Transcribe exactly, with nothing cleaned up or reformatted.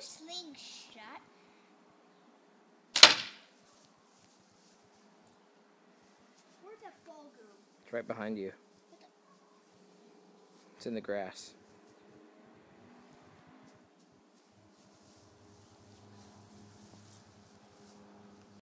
Slingshot. Where'd that ball go? It's right behind you. It's in the grass.